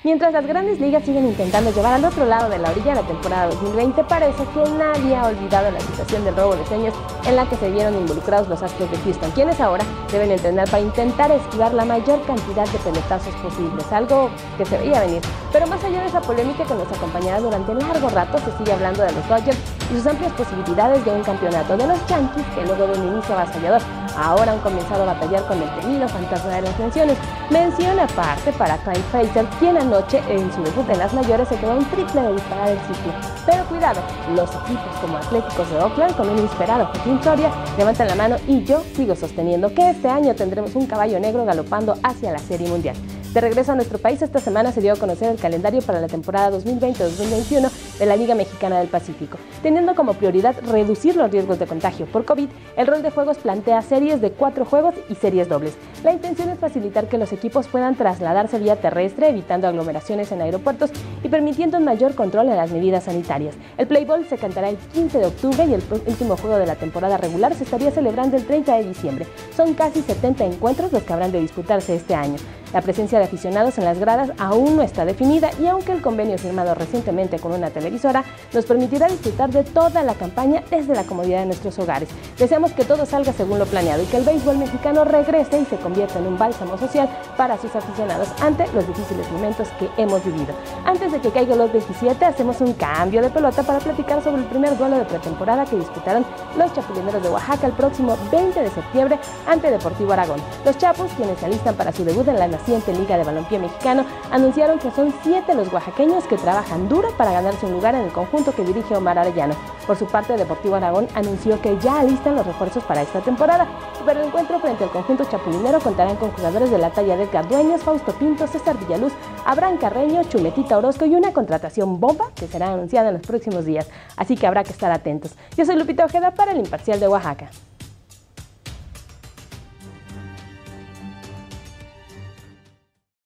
Mientras las grandes ligas siguen intentando llevar al otro lado de la orilla la temporada 2020, parece que nadie ha olvidado la situación del robo de sueños en la que se vieron involucrados los Astros de Houston, quienes ahora deben entrenar para intentar esquivar la mayor cantidad de pelotazos posibles, algo que se veía venir. Pero más allá de esa polémica que nos acompañará durante largo rato, se sigue hablando de los Dodgers y sus amplias posibilidades de un campeonato, de los Yankees que luego de un inicio avasallador ahora han comenzado a batallar con el temido fantasma de las menciones. Mención aparte para Clint Frazier, quien anoche en su debut en las mayores se quedó un triple de disparar el ciclo. Pero cuidado, los equipos como Atléticos de Oakland con un inesperado Joaquín Soria levantan la mano y yo sigo sosteniendo que este año tendremos un caballo negro galopando hacia la Serie Mundial. De regreso a nuestro país, esta semana se dio a conocer el calendario para la temporada 2020-2021 de la Liga Mexicana del Pacífico. Teniendo como prioridad reducir los riesgos de contagio por COVID, el rol de juegos plantea series de 4 juegos y series dobles. La intención es facilitar que los equipos puedan trasladarse vía terrestre, evitando aglomeraciones en aeropuertos y permitiendo un mayor control en las medidas sanitarias. El Play Ball se cantará el 15 de octubre y el último juego de la temporada regular se estaría celebrando el 30 de diciembre. Son casi 70 encuentros los que habrán de disputarse este año. La presencia de aficionados en las gradas aún no está definida y aunque el convenio firmado recientemente con una televisora nos permitirá disfrutar de toda la campaña desde la comodidad de nuestros hogares. Deseamos que todo salga según lo planeado y que el béisbol mexicano regrese y se convierta en un bálsamo social para sus aficionados ante los difíciles momentos que hemos vivido. Antes de que caiga los 27, hacemos un cambio de pelota para platicar sobre el primer duelo de pretemporada que disputarán los Chapulineros de Oaxaca el próximo 20 de septiembre ante Deportivo Aragón. Los Chapus, quienes se alistan para su debut en la naciente Liga de Balompié Mexicano, anunciaron que son 7 los oaxaqueños que trabajan duro para ganarse un lugar en el conjunto que dirige Omar Arellano. Por su parte, Deportivo Aragón anunció que ya alistan los refuerzos para esta temporada, pero el encuentro frente al conjunto chapulinero contarán con jugadores de la talla de Edgar Dueñas, Fausto Pinto, César Villaluz, Abraham Carreño, Chuletita Orozco y una contratación bomba que será anunciada en los próximos días, así que habrá que estar atentos. Yo soy Lupita Ojeda para El Imparcial de Oaxaca.